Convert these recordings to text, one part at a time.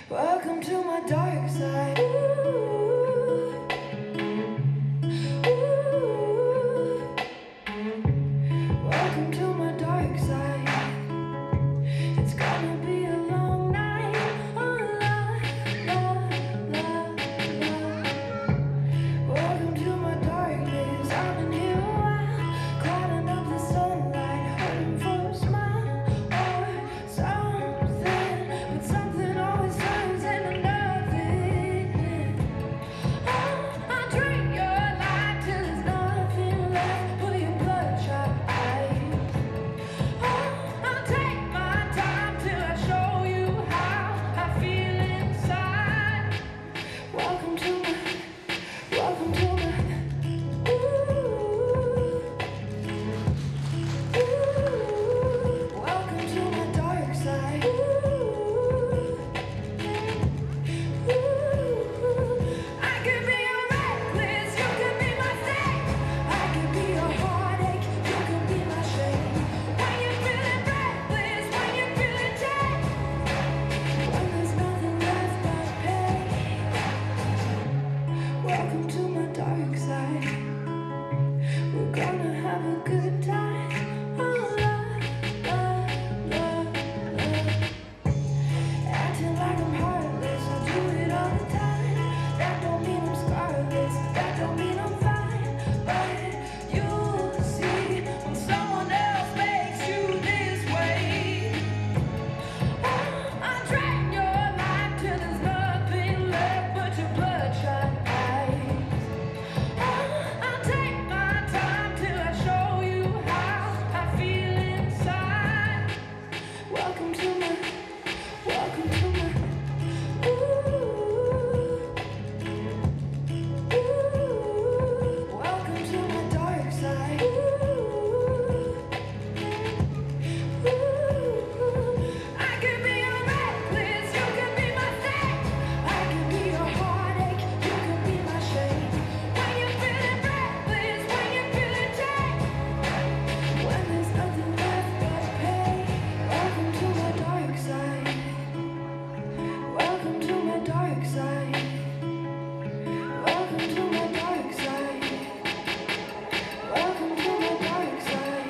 Welcome to my dark side. Ooh, ooh. Welcome to my dark side. It's gonna be a long night. Oh, la, la, la, la. Welcome to my darkness. I've been here a while, climbing up the sunlight, hoping for a smile or something, but something always turns into nothing. I drink your light till there's nothing left but your bloodshot eyes. I'll take my time till I show you how I feel inside. Welcome to my, welcome to my, ooh, ooh. Welcome to my dark side. Ooh, ooh. I could be a reckless, you could be my saint. I could be a heartache, you could be my shame. When you're feeling reckless, when you're feeling tame, when there's nothing left but pain. Welcome to my dark side. We're gonna have a good time. Oh, la, la, la, la. Acting like I'm heartless, I do it all the time. That don't mean I'm scarless, that don't mean I'm fine. But you'll see when someone else makes you this way. I drank your life till there's nothing left but your bloodshot eyes. I'll take my time till I show you how I feel inside. Welcome to my, welcome to my, ooh, ooh. Welcome to my dark side. Ooh, ooh. I could be a reckless, you could be my saint. I could be a heartache, you could be my shame. When you're feeling reckless, when you're feeling tame, when there's nothing left but pain. Welcome to my dark side. Welcome to my dark side. Welcome to my dark side. Welcome to my dark side.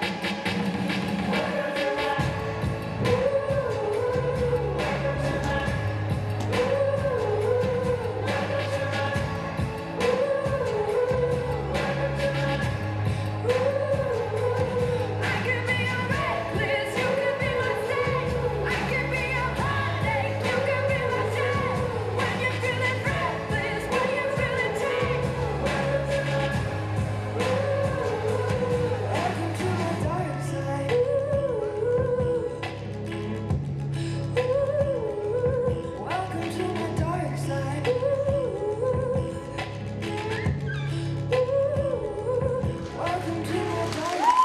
I could be a reckless, you could be my saint. I could be a heartache, you could be my shame. When you're feeling reckless, when you're feeling tame. Welcome to my dark side. Welcome to my dark side. Welcome to my dark side.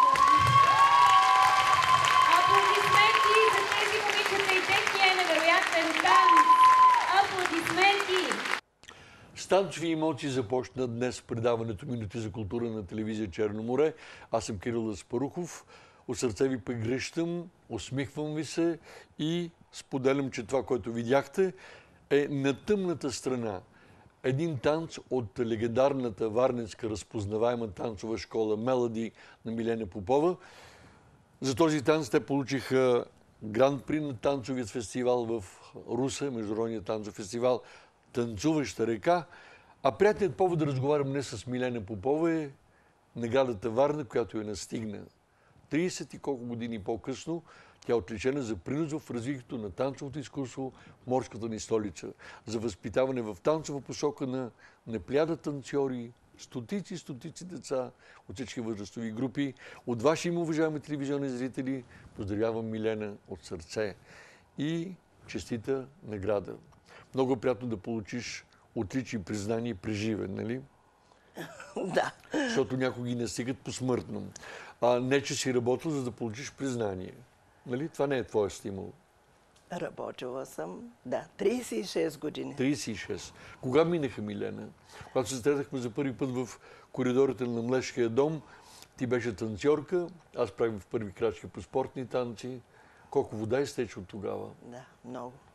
Аплодисменти за тези момичета и техния невероятен танц! Аплодисменти! Станчеви емоции започна днес предаването Минути за култура на телевизия Черно море. Аз съм Кирил Аспарухов. От сърце ви прегръщам, усмихвам ви се и споделям, че това, което видяхте, е на тъмната страна. Един танц от легендарната варненска разпознаваема танцова школа Мелоди на Милена Попова. За този танц те получиха гран-при на танцовият фестивал в Русе, Международният танцов фестивал Танцуваща река. А приятният повод да разговарям днес с Милена Попова е наградата Варна, която я настигна. 30 и колко години по-късно тя е отличена за принос в развитието на танцовото изкуство в морската ни столица, за възпитаване в танцова посока на плеяда танцори, стотици деца от всички възрастови групи. От ваши име, уважаеми телевизионни зрители, поздравявам Милена от сърце и честита награда. Много приятно да получиш отличие и признание преживе, нали? Да. Защото някои ги настигат посмъртно. Не, че си работил, за да получиш признание. Нали? Това не е твоя стимул. Работила съм, да, 36 години. 36. Кога минаха, Милена? Когато се срещахме за първи път в коридорите на Млежкия дом, ти беше танцорка, аз правих в първи крачки по спортни танци. Колко вода изтече от тогава? Да, много.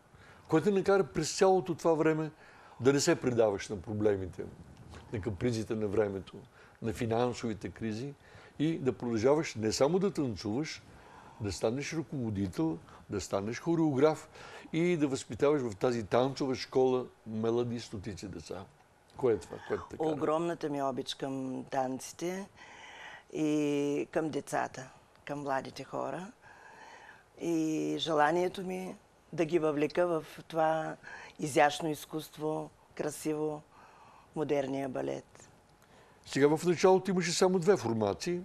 Кой те накара през цялото това време да не се предаваш на проблемите, на капризите на времето, на финансовите кризи и да продължаваш не само да танцуваш, да станеш ръководител, да станеш хореограф и да възпитаваш в тази танцова школа млади стотици деца? Кое е това, което те кара? Огромната ми обич към танците и към децата, към младите хора. И желанието ми да ги въвлека в това изящно изкуство, красиво, модерния балет. Сега в началото имаше само две формации.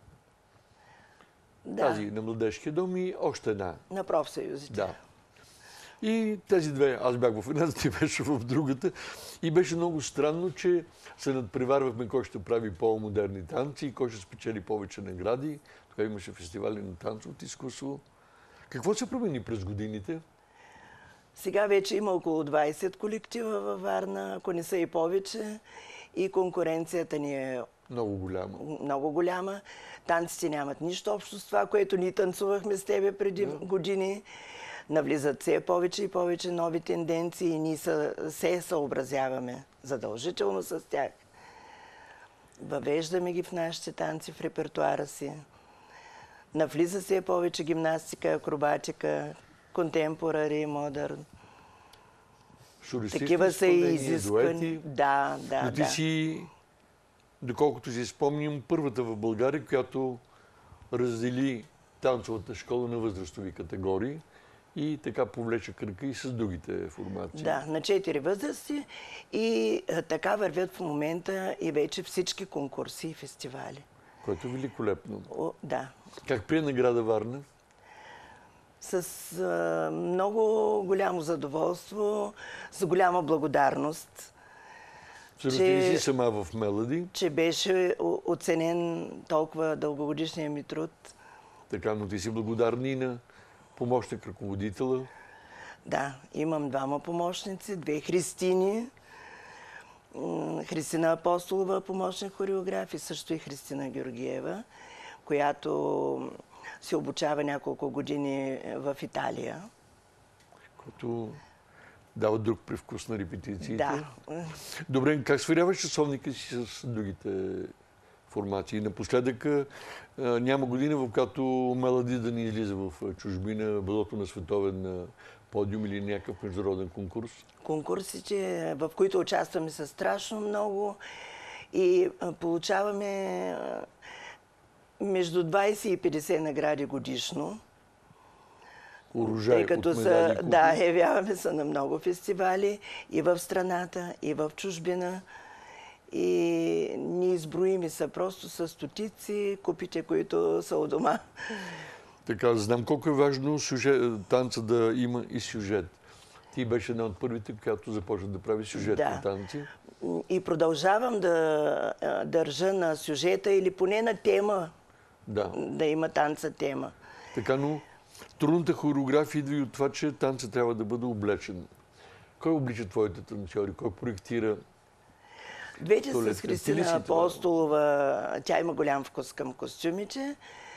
Да, Тази на Младежкия дом и още една. на профсъюзите. Да. И тези две, аз бях в едната, ти беше в другата. И беше много странно, че се надпреварвахме кой ще прави по-модерни танци и кой ще спечели повече награди. Тогава имаше фестивали на танцовото изкуство. Какво се промени през годините? Сега вече има около 20 колектива във Варна, ако не са и повече. И конкуренцията ни е Много голяма. много голяма. Танците нямат нищо общо с това, което ние танцувахме с тебе преди години. Навлизат все повече и повече нови тенденции и ние се съобразяваме задължително с тях. Въвеждаме ги в нашите танци, в репертуара си. Навлиза се повече гимнастика, акробатика, контемпорари, модерн. Солистични Такива са и изпълнения, изисквани. дуети. Да, Но ти си, доколкото си спомням, първата в България, която раздели танцовата школа на възрастови категории и така повлече кръка и с другите формации. Да, на 4 възрасти и така вървят в момента и вече всички конкурси и фестивали. Което е великолепно. Да. Как прие награда Варна? С много голямо задоволство, с голяма благодарност, Ти си сама в Мелади. че беше оценен толкова дългогодишния ми труд. Така, но ти си благодарна и на помощник ръководителя. Да, имам двама помощници, две Христини. Христина Апостолова, помощник хореограф, и също и Христина Георгиева, която се обучава няколко години в Италия. Който дава друг привкус на репетициите. Да. Добре, как сверяваш часовника си с другите формации? Напоследък няма година, в която Мелади да ни излиза в чужбина, билото на световен подиум или някакъв международен конкурс. Конкурсите, в които участваме, са страшно много и получаваме между 20 и 50 награди годишно. Урожай Тъй като от медали и купи. явяваме се на много фестивали и в страната, и в чужбина. И ние изброими са просто с стотици купите, които са у дома. Така, знам колко е важно танца да има и сюжет. Ти беше една от първите, която започна да прави сюжетни танци. И продължавам да държа на сюжета или поне на тема, да има танца тема. Така, но трудната хореография идва и от това, че танца трябва да бъде облечен. Кой облича твоите танцори? Кой проектира? Двете с Христина Апостолова, тя има голям вкус към костюмите,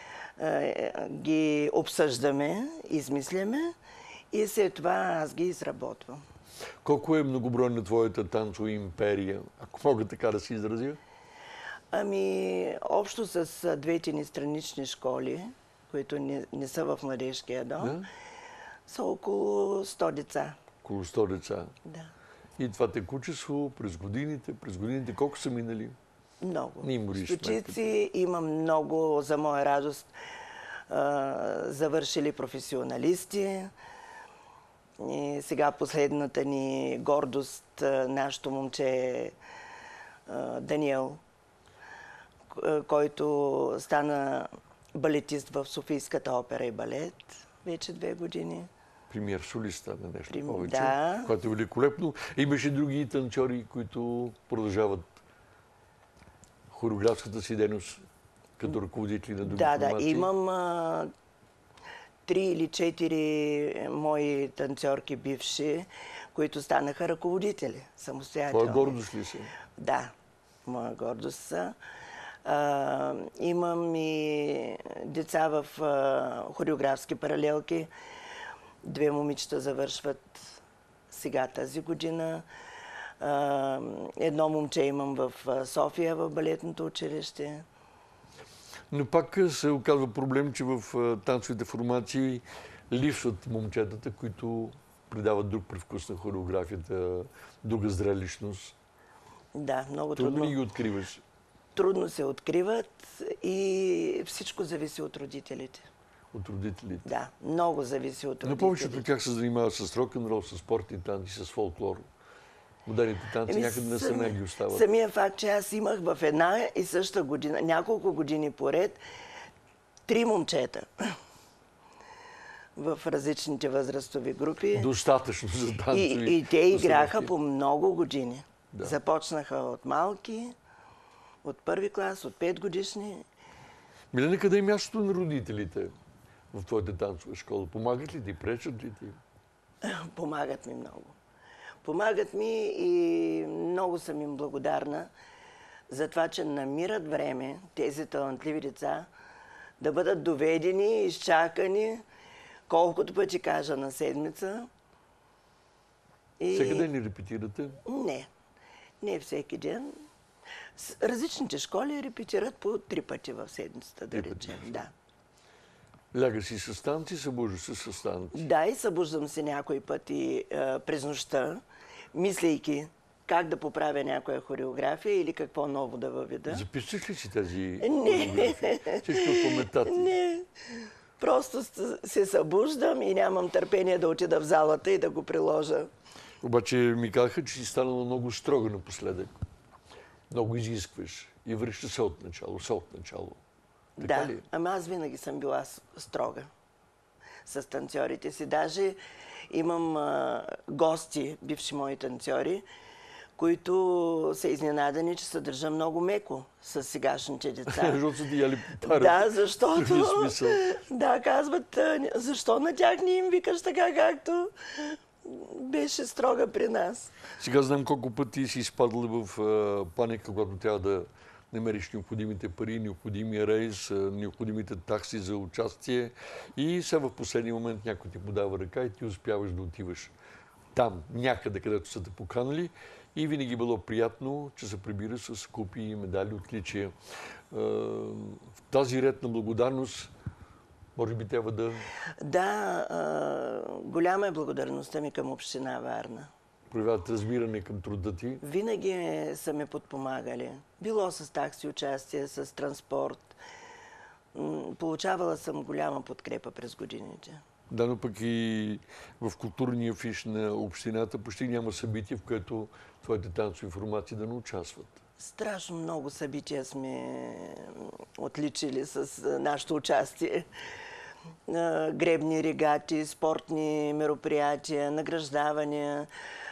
ги обсъждаме, измисляме и след това аз ги изработвам. Колко е многобройна твоята танцова империя, ако мога така да се изразя? Ами, общо с двете ни странични школи, които не са в Младежкия дом, са около 100 деца. Около 100 деца. Да. И това текучество през годините колко са минали? Много. Стотици, има много, за моя радост, завършили професионалисти. И сега последната ни гордост, нашето момче Даниел, който стана балетист в Софийската опера и балет вече 2 години. Премиер солист на нещо повече, да. което е великолепно. Имаше други танцори, които продължават хореографската си дейност като ръководители на други формации. Да, имам 3 или 4 мои танцорки бивши, които станаха ръководители самостоятелно. Твоя гордост ли са? Да, моя гордост са. Имам и деца в хореографски паралелки. 2 момичета завършват сега тази година. Едно момче имам в София, в балетното училище. Но пак се оказва проблем, че в танцовите формации липсват момчетата, които придават друг привкус на хореографията, друга зрелищност. Да, много Трудно трудно. ли ги откриваш? Трудно се откриват и всичко зависи от родителите. От родителите? Да, много зависи от Но родителите. повечето от тях се занимават с рок-н-рол, с спортни танци, с фолклор. Модерните танци някъде на страна ги остават. Самия факт, че аз имах в една и съща година, няколко години поред, 3 момчета в различните възрастови групи. Достатъчно за танцови. И те играха по много години. Да. Започнаха от малки, от първи клас, от 5 годишни. Милена, къде е мястото на родителите в твоята танцова школа? Помагат ли ти, пречат ли ти? Помагат ми много. Помагат ми и много съм им благодарна за това, че намират време тези талантливи деца да бъдат доведени, изчакани, колкото пъти кажа на седмица. Всеки ден ли репетирате? Не всеки ден. Различните школи репетират по 3 пъти в седмицата, да речем. Да. Ляга си с танци, събужда се с танци. Да, и събуждам се някои пъти през нощта, мислейки как да поправя някоя хореография или какво ново да въведа. Записваш ли си тази хореография? Всичко в паметта ти? Не. Просто се събуждам и нямам търпение да отида в залата и да го приложа. Обаче ми казаха, че си станала много строга напоследък. Много изискваш и връща се от начало. Така Да, ли? ама аз винаги съм била строга с танцорите си. Даже имам гости, бивши мои танцори, които са изненадани, че се държа много меко с сегашните деца. Защото са ти яли пара. Да, защото... Смисъл. Да, казват, защо на тях не им викаш така, както беше строга при нас. Сега знам колко пъти си изпадала в паника, когато трябва да намериш необходимите пари, необходимия рейс, необходимите такси за участие. И сега в последния момент някой ти подава ръка и ти успяваш да отиваш там, някъде, където са те поканали. И винаги било приятно, че се прибира с купи, медали, отличия. В тази ред на благодарност, може би трябва да... Да, голяма е благодарността ми към община Варна. проявяват разбиране към труда ти. Винаги са ме подпомагали. Било с такси участие, с транспорт. Получавала съм голяма подкрепа през годините. Да, но пък и в културния фиш на общината почти няма събитие, в което твоите танцови формации да не участват. Страшно много събития сме отличили с нашето участие. Гребни регати, спортни мероприятия, награждавания.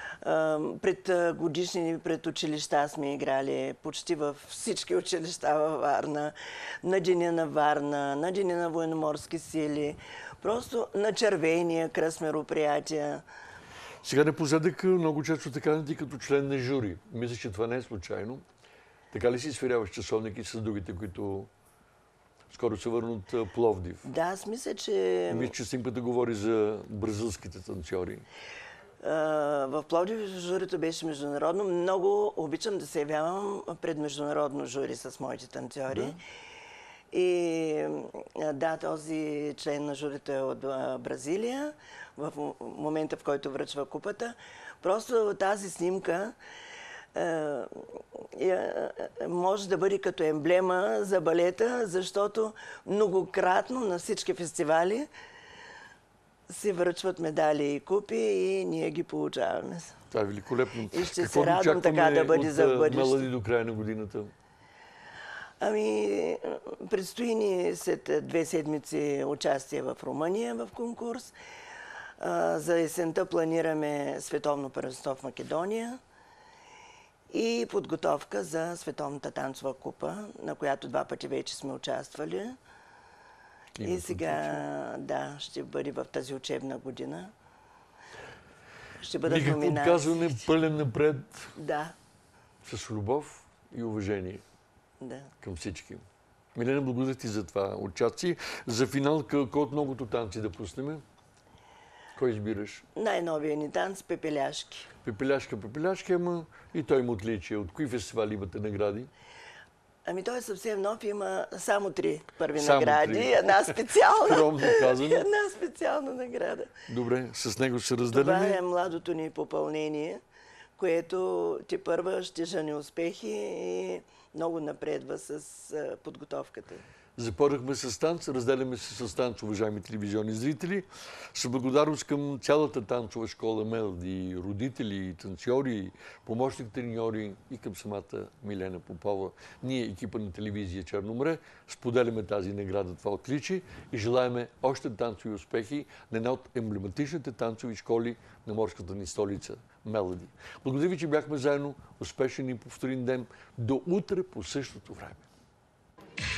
Пред годишнини, пред училища сме играли почти във всички училища във Варна. На Деня на Варна, на Деня на военноморски сили. Просто на червения кръст мероприятия. Сега напоследък много често така ти като член на жури. Мисля, че това не е случайно. Така ли си сверяваш часовники с другите, които скоро се върнат от Пловдив? Да, аз мисля, че... Мисля, че снимката говори за бразилските танцори. В Пловдив журито беше международно. Много обичам да се явявам пред международно жури с моите танцори. Да. И да, този член на журито е от Бразилия, в момента, в който връчва купата. Просто тази снимка може да бъде като емблема за балета, защото многократно на всички фестивали се връчват медали и купи и ние ги получаваме. Това е великолепно. И ще се радвам така да бъде за бъдеще. Мелади до края на годината? Ами, предстои ни след 2 седмици участие в Румъния в конкурс. За есента планираме световно първенство в Македония и подготовка за Световната танцова купа, на която 2 пъти вече сме участвали. И сега, да, ще бъде в тази учебна година. Ще бъдат номинации. Никакво отказване, пълен напред. Да. С любов и уважение. Да. Към всички. Милена, благодаря ти за това участие. За финал, кой от многото танци да пуснем? Кой избираш? Най-новия ни танц Пепеляшки. Пепеляшка, ама и той има отличие. От кои фестивали имате награди? Ами той е съвсем нов, има само 3 първи Само награди, 3. една специална. Скромно казано. Една специална награда. Добре, с него се Това разделяме. е младото ни попълнение, което тепърва ще жени успехи и много напредва с подготовката. Започнахме с танц, разделяме се с танц, уважаеми телевизионни зрители. С благодарност към цялата танцова школа Мелоди, родители, танцори, помощник треньори и към самата Милена Попова. Ние, екипа на телевизия Черно море, споделяме тази награда, това отличие и желаеме още танцови успехи на една от емблематичните танцови школи на морската ни столица Мелоди. Благодаря ви, че бяхме заедно. Успешен и повторен ден. До утре по същото време.